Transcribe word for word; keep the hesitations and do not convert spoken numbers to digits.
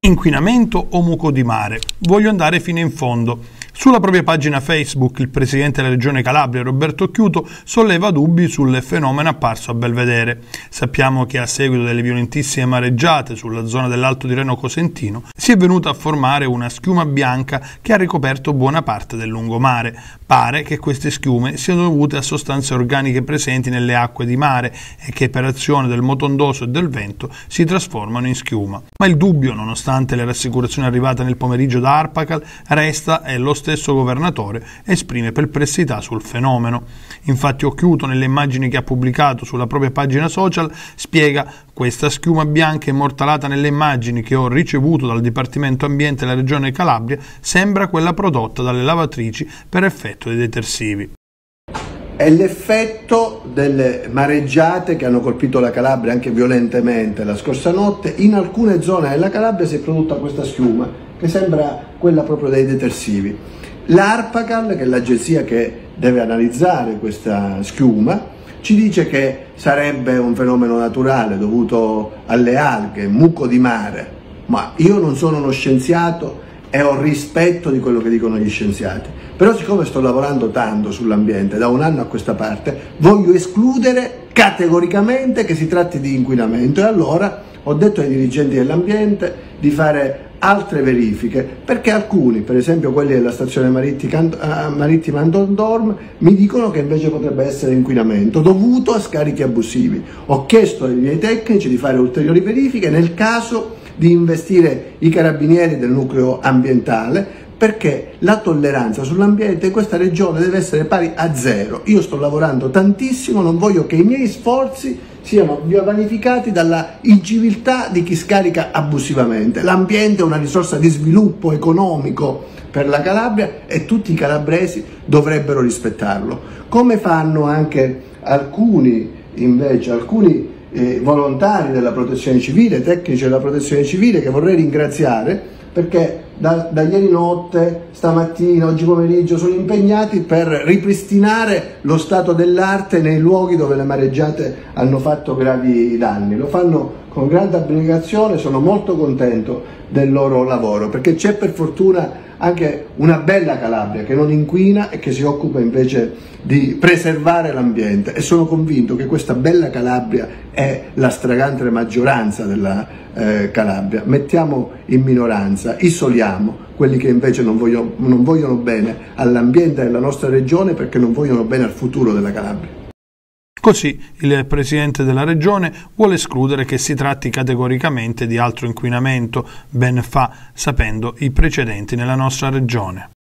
Inquinamento o muco di mare? Voglio andare fino in fondo. Sulla propria pagina Facebook il presidente della regione Calabria, Roberto Occhiuto, solleva dubbi sul fenomeno apparso a Belvedere. Sappiamo che a seguito delle violentissime mareggiate sulla zona dell'Alto di Reno Cosentino si è venuta a formare una schiuma bianca che ha ricoperto buona parte del lungomare. Pare che queste schiume siano dovute a sostanze organiche presenti nelle acque di mare e che per azione del motondoso e del vento si trasformano in schiuma. Ma il dubbio, nonostante le rassicurazioni arrivate nel pomeriggio da Arpacal, resta e lo stesso governatore esprime perplessità sul fenomeno. Infatti Occhiuto, nelle immagini che ha pubblicato sulla propria pagina social, spiega: questa schiuma bianca immortalata nelle immagini che ho ricevuto dal Dipartimento Ambiente della Regione Calabria sembra quella prodotta dalle lavatrici per effetto dei detersivi. È l'effetto delle mareggiate che hanno colpito la Calabria anche violentemente la scorsa notte. In alcune zone della Calabria si è prodotta questa schiuma che sembra quella proprio dei detersivi. L'Arpacal, che è l'agenzia che deve analizzare questa schiuma, ci dice che sarebbe un fenomeno naturale dovuto alle alghe, muco di mare, ma io non sono uno scienziato e ho rispetto di quello che dicono gli scienziati, però siccome sto lavorando tanto sull'ambiente da un anno a questa parte, voglio escludere categoricamente che si tratti di inquinamento, e allora ho detto ai dirigenti dell'ambiente di fare altre verifiche, perché alcuni, per esempio quelli della stazione marittima Anton Dorm, mi dicono che invece potrebbe essere inquinamento dovuto a scarichi abusivi. Ho chiesto ai miei tecnici di fare ulteriori verifiche, nel caso di investire i carabinieri del nucleo ambientale, perché la tolleranza sull'ambiente in questa regione deve essere pari a zero. Io sto lavorando tantissimo, non voglio che i miei sforzi siano vanificati dalla inciviltà di chi scarica abusivamente. L'ambiente è una risorsa di sviluppo economico per la Calabria e tutti i calabresi dovrebbero rispettarlo. Come fanno anche alcuni, invece, alcuni eh, volontari della protezione civile, tecnici della protezione civile, che vorrei ringraziare, perché da, da ieri notte, stamattina, oggi pomeriggio sono impegnati per ripristinare lo stato dell'arte nei luoghi dove le mareggiate hanno fatto gravi danni. Lo fanno con grande abnegazione, sono molto contento del loro lavoro, perché c'è per fortuna anche una bella Calabria che non inquina e che si occupa invece di preservare l'ambiente, e sono convinto che questa bella Calabria è la stragrande maggioranza della eh, Calabria. Mettiamo in minoranza, isoliamo quelli che invece non vogliono, non vogliono bene all'ambiente della nostra regione, perché non vogliono bene al futuro della Calabria. Così il presidente della regione vuole escludere che si tratti categoricamente di altro inquinamento, ben fa sapendo i precedenti nella nostra regione.